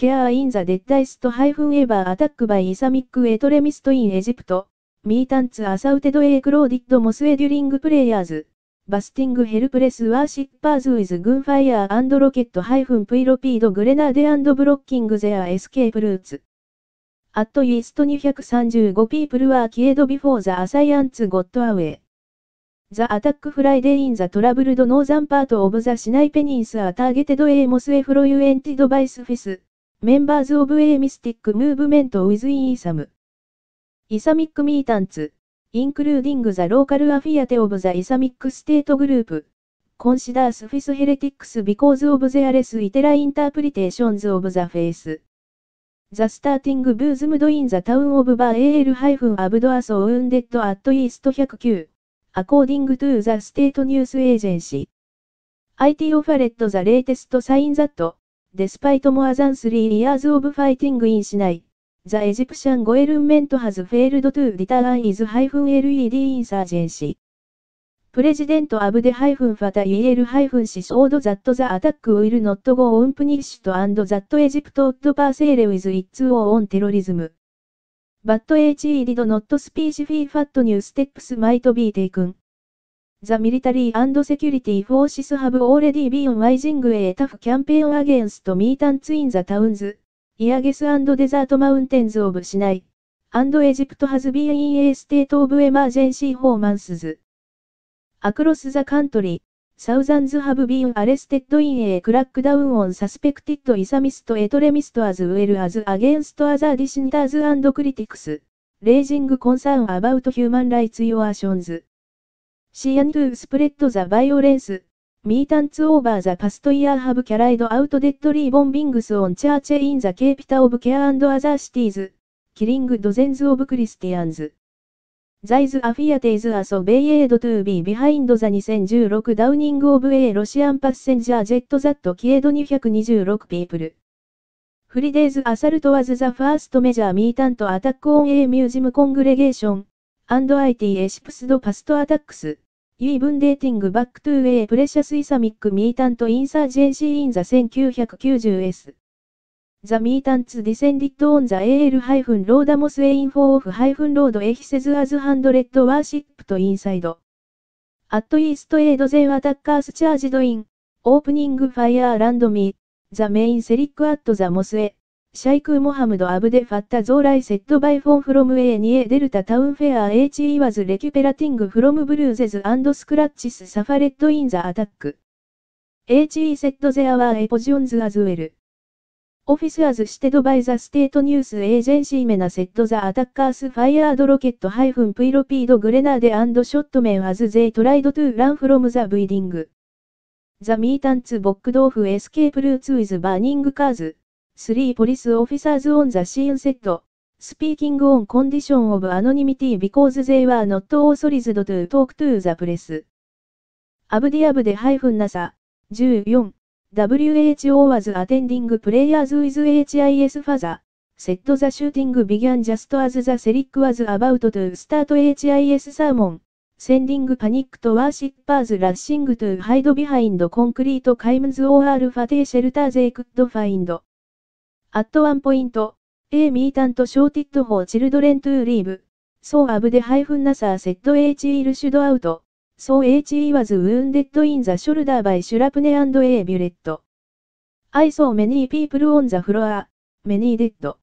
care in the deadest-ever attack by Islamic extremists in Egypt. Militants assaulted a crowded mosque during prayers. Busting helpless worshippers with gunfire and rocket-propelled grenade and blocking their escape routes. At least 235 people were killed before the assailants got away. The attack Friday in the troubled northern part of the Sinai Peninsula targeted a mosque frequented by Sufis, members of a mystic movement within Islam. Islamic militants, including the local affiliate of the Islamic State group, consider Sufis heretics because of their literal interpretations of the faith. The starting boomed in the town of Ba al-Abd so wounded at least 109. According to the state news agency. IT offered the latest sign that, despite more than 3 years of fighting in Sinai, the Egyptian government has failed to deter is-LED insurgency. President Abdel-Fattah el-Sisi showed that the attack will not go unpunished and that Egypt would pursue with its war on terrorism. But he did not specify what new steps might be taken. The military and security forces have already been waging a tough campaign against militants in the towns, Iages and desert mountains of Sinai, and Egypt has been in a state of emergency for months. Across the country, thousands have been arrested in a crackdown on suspected Islamist extremists as well as against other dissenters and critics, raising concern about human rights violations. Seeking to spread the violence, militants over the past year have carried out deadly bombings on churches in the capital of Caire and other cities, killing dozens of Christians. These affiliates are so believed to be behind the 2016 downing of a Russian passenger jet that killed 226 people. Friday's assault was the first major militant attack on a Muslim congregation, and it ships past attacks, even dating back to a precious Islamic militant insurgency in the 1990s. The militants descended on the al-Roda mosque in 4-Road Ephesus as 100 worshipped inside. At least a dozen attackers charged in, opening fire randomly. The main cleric at the mosque, Sheikh Mohammed Abdel Fattah Zohrai said by phone from a near Delta town fair he was recuperating from bruises and scratches suffered in the attack. He said there were explosions as well. Officers stated by the state news agency MENA said the attackers fired rocket-propelled grenade and shot men as they tried to run from the building. The militants blocked off escape routes with burning cars. 3 police officers on the scene said, speaking on condition of anonymity because they were not authorized to talk to the press. Abdi-Nasa, 14. WHO was attending prayers with HIS father, said the shooting began just as the cleric was about to start HIS sermon, sending panicked worshippers rushing to hide behind concrete columns or alpha shelter they could find. At one point, a militant shouted for children to leave, so Abdi-Nasa said he should out. So he was wounded in the shoulder by shrapnel and a bullet. I saw many people on the floor, many dead.